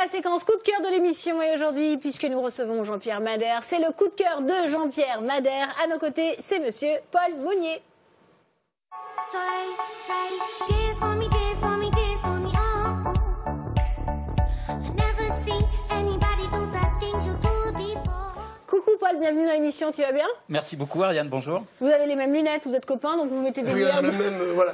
la séquence coup de cœur de l'émission et aujourd'hui, puisque nous recevons Jean-Pierre Madère, c'est le coup de cœur de Jean-Pierre Madère. À nos côtés, c'est monsieur Paul Mounier. Coucou Paul, bienvenue dans l'émission, tu vas bien? Merci beaucoup Ariane, bonjour. Vous avez les mêmes lunettes, vous êtes copains, donc vous mettez des lunettes. Oui, on a le même, voilà.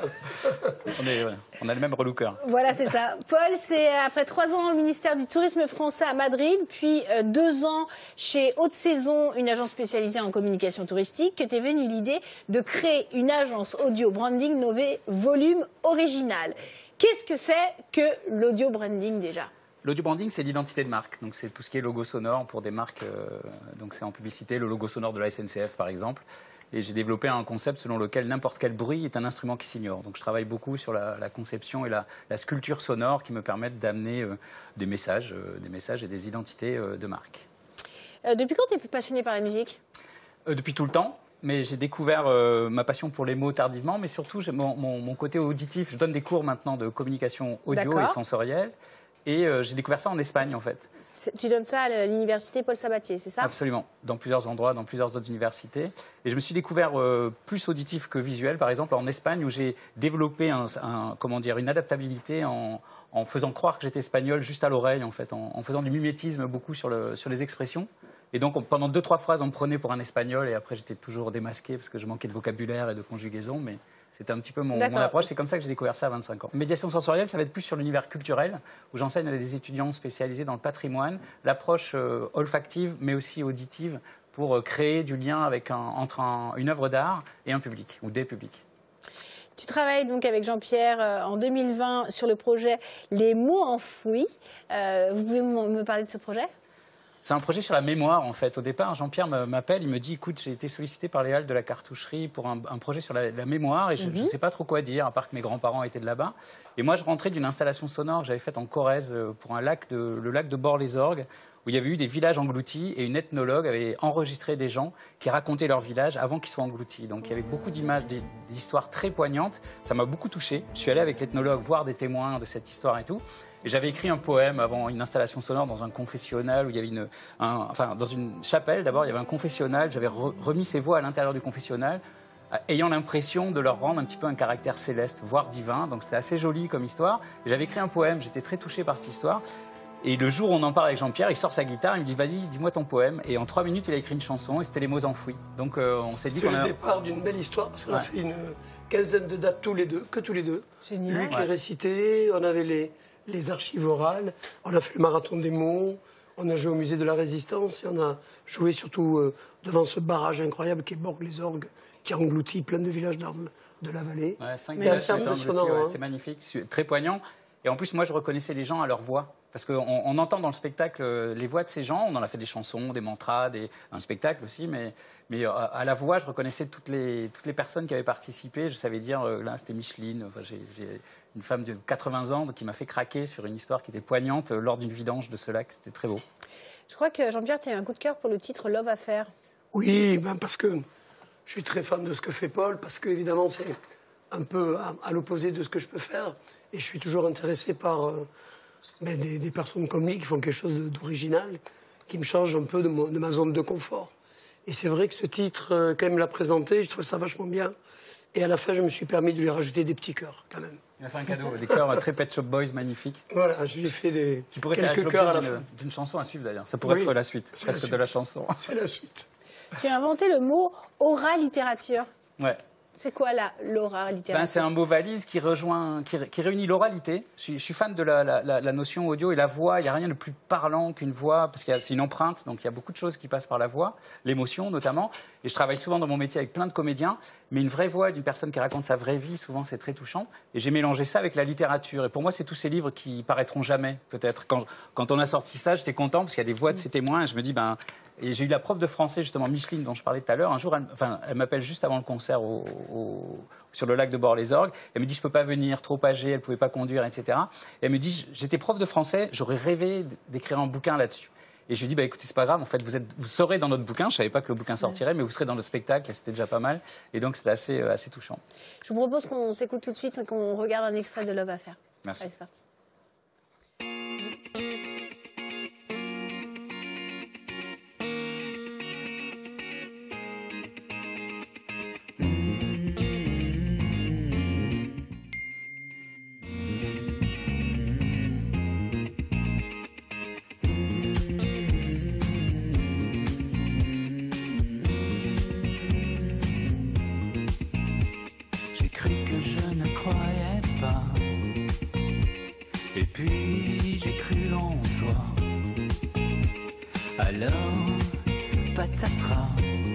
On a le même relooker. Voilà, c'est ça. Paul, c'est après 3 ans au ministère du Tourisme français à Madrid, puis 2 ans chez Haute Saison, une agence spécialisée en communication touristique, que t'es venue l'idée de créer une agence audio branding nommée Volume Original. Qu'est-ce que c'est que l'audio branding déjà? L'audio branding, c'est l'identité de marque. Donc, c'est tout ce qui est logo sonore pour des marques. Donc, c'est en publicité, le logo sonore de la SNCF, par exemple. Et j'ai développé un concept selon lequel n'importe quel bruit est un instrument qui s'ignore. Donc, je travaille beaucoup sur la conception et la sculpture sonore qui me permettent d'amener des messages et des identités de marque. Depuis quand tu es passionné par la musique? Depuis tout le temps. Mais j'ai découvert ma passion pour les mots tardivement, mais surtout mon côté auditif. Je donne des cours maintenant de communication audio et sensorielle. Et j'ai découvert ça en Espagne, en fait. Tu donnes ça à l'université Paul Sabatier, c'est ça? Absolument, dans plusieurs endroits, dans plusieurs autres universités. Et je me suis découvert plus auditif que visuel, par exemple en Espagne, où j'ai développé une adaptabilité en faisant croire que j'étais espagnol juste à l'oreille, en fait, en faisant du mimétisme beaucoup sur les expressions. Et donc, pendant 2-3 phrases, on me prenait pour un espagnol, et après, j'étais toujours démasqué parce que je manquais de vocabulaire et de conjugaison, mais... C'était un petit peu mon approche, c'est comme ça que j'ai découvert ça à 25 ans. Médiation sensorielle, ça va être plus sur l'univers culturel, où j'enseigne à des étudiants spécialisés dans le patrimoine, l'approche olfactive, mais aussi auditive, pour créer du lien entre une œuvre d'art et un public, ou des publics. Tu travailles donc avec Jean-Pierre en 2020 sur le projet Les mots enfouis. Vous pouvez me parler de ce projet ? C'est un projet sur la mémoire, en fait. Au départ, Jean-Pierre m'appelle, il me dit « Écoute, j'ai été sollicité par les Halles de la Cartoucherie pour un projet sur la mémoire et je ne sais pas trop quoi dire, à part que mes grands-parents étaient de là-bas. » Et moi, je rentrais d'une installation sonore que j'avais faite en Corrèze pour le lac de Bord-les-Orgues, où il y avait eu des villages engloutis et une ethnologue avait enregistré des gens qui racontaient leur village avant qu'ils soient engloutis. Donc il y avait beaucoup d'images, d'histoires très poignantes. Ça m'a beaucoup touché. Je suis allé avec l'ethnologue voir des témoins de cette histoire et tout. Et j'avais écrit un poème avant une installation sonore dans un confessionnal où il y avait dans une chapelle d'abord, il y avait un confessionnal. J'avais remis ces voix à l'intérieur du confessionnal, ayant l'impression de leur rendre un petit peu un caractère céleste, voire divin. Donc c'était assez joli comme histoire. J'avais écrit un poème, j'étais très touché par cette histoire. Et le jour où on en parle avec Jean-Pierre, il sort sa guitare, il me dit « Vas-y, dis-moi ton poème ». Et en 3 minutes, il a écrit une chanson et c'était Les mots enfouis. Donc on s'est dit qu'on a... C'est le départ d'une belle histoire, parce qu'on a fait une quinzaine de dates tous les deux. Génial. Lui qui récitait, on avait les archives orales, on a fait le marathon des mots, on a joué au musée de la Résistance et on a joué surtout devant ce barrage incroyable qui est Bord-les-Orgues, qui a englouti plein de villages d'Arles de la vallée. Ouais, c'était impressionnant. C'était magnifique, très poignant. Et en plus, moi, je reconnaissais les gens à leur voix. Parce qu'on entend dans le spectacle les voix de ces gens. On en a fait des chansons, des mantras, un spectacle aussi. Mais à la voix, je reconnaissais toutes les personnes qui avaient participé. Je savais dire, là, c'était Micheline. Enfin, j'ai une femme de 80 ans qui m'a fait craquer sur une histoire qui était poignante lors d'une vidange de ce lac. C'était très beau. Je crois que Jean-Pierre, tu as un coup de cœur pour le titre Love Affair. Oui, parce que je suis très fan de ce que fait Paul. Parce qu'évidemment, c'est un peu à l'opposé de ce que je peux faire. Et je suis toujours intéressé par... des personnes comme lui qui font quelque chose d'original, qui me change un peu de ma zone de confort. Et c'est vrai que ce titre, quand il me l'a présenté, je trouve ça vachement bien. Et à la fin, je me suis permis de lui rajouter des petits cœurs, quand même. Il a fait un cadeau, des cœurs très Pet Shop Boys magnifiques. Voilà, j'ai fait quelques cœurs à la fin. D'une chanson à suivre d'ailleurs. Ça pourrait être la suite, presque de la chanson. C'est la suite. Tu as inventé le mot aura littérature. Ouais. C'est quoi l'aura littérature? C'est un mot valise qui réunit l'oralité. Je suis fan de la notion audio et la voix. Il n'y a rien de plus parlant qu'une voix, parce que c'est une empreinte, donc il y a beaucoup de choses qui passent par la voix, l'émotion notamment. Et je travaille souvent dans mon métier avec plein de comédiens, mais une vraie voix d'une personne qui raconte sa vraie vie, souvent c'est très touchant. Et j'ai mélangé ça avec la littérature. Et pour moi, c'est tous ces livres qui paraîtront jamais, peut-être. Quand on a sorti ça, j'étais content, parce qu'il y a des voix de ces témoins, et je me dis, et j'ai eu la prof de français, justement, Micheline, dont je parlais tout à l'heure. Un jour, elle m'appelle juste avant le concert sur le lac de Bord-les-Orgues. Elle me dit, je ne peux pas venir, trop âgée, elle ne pouvait pas conduire, etc. Et elle me dit, j'étais prof de français, j'aurais rêvé d'écrire un bouquin là-dessus. Et je lui dis, écoutez, c'est pas grave, en fait, vous serez dans notre bouquin. Je ne savais pas que le bouquin sortirait, mais vous serez dans le spectacle, et c'était déjà pas mal. Et donc, c'était assez touchant. Je vous propose qu'on s'écoute tout de suite et qu'on regarde un extrait de Love Affair. Merci. Allez, c'est parti. Alors, patatras,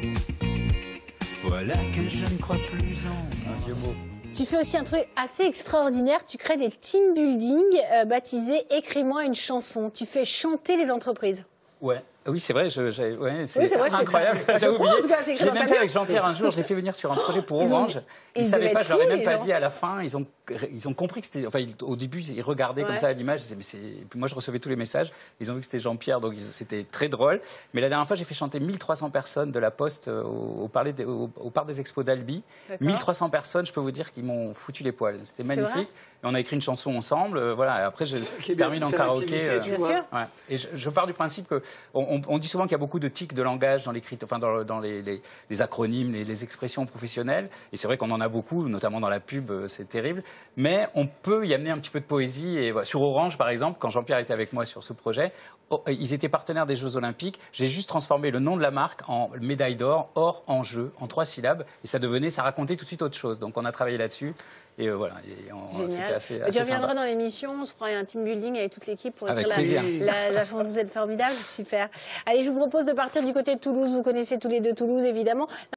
voilà que je ne crois plus en... Un vieux mot. Tu fais aussi un truc assez extraordinaire. Tu crées des team building baptisés « Écris-moi une chanson ». Tu fais chanter les entreprises. Ouais. Oui, c'est vrai, Oui, c'est vrai, incroyable. je fais ça. J'ai oublié. En tout cas, c'est Je l'ai écrit dans même ta fait bio. avec Jean-Pierre un jour. Je l'ai fait venir sur un projet pour Orange. Ils devaient savaient pas, être je leur ai fous, même les pas gens. dit à la fin. Ils ont compris que c'était. Enfin, au début, ils regardaient comme Ouais. ça à l'image. Ils disaient, mais c'est. Et puis moi, je recevais tous les messages. Ils ont vu que c'était Jean-Pierre, donc c'était très drôle. Mais la dernière fois, j'ai fait chanter 1300 personnes de la Poste au Parc des Expos d'Albi. D'accord. 1300 personnes, je peux vous dire qu'ils m'ont foutu les poils. C'était vrai magnifique. Et on a écrit une chanson ensemble. Voilà. Et après, je qui est termine bien, en karaoké. interactivité, tu Bien vois. sûr. Ouais. Et je pars du principe que on dit souvent qu'il y a beaucoup de tics de langage dans l'écrit, enfin dans les acronymes, les expressions professionnelles. Et c'est vrai qu'on en a beaucoup, notamment dans la pub, c'est terrible. Mais on peut y amener un petit peu de poésie. Et voilà, sur Orange, par exemple, quand Jean-Pierre était avec moi sur ce projet, ils étaient partenaires des Jeux Olympiques. J'ai juste transformé le nom de la marque en médaille d'or, or en jeu, en 3 syllabes. Et ça racontait tout de suite autre chose. Donc on a travaillé là-dessus. Et voilà. C'était Génial. assez Tu reviendras sympa. dans l'émission, on se fera un team building avec toute l'équipe pour Avec écrire plaisir. la chanson. Vous êtes formidable, super. Allez, je vous propose de partir du côté de Toulouse. Vous connaissez tous les deux Toulouse, évidemment.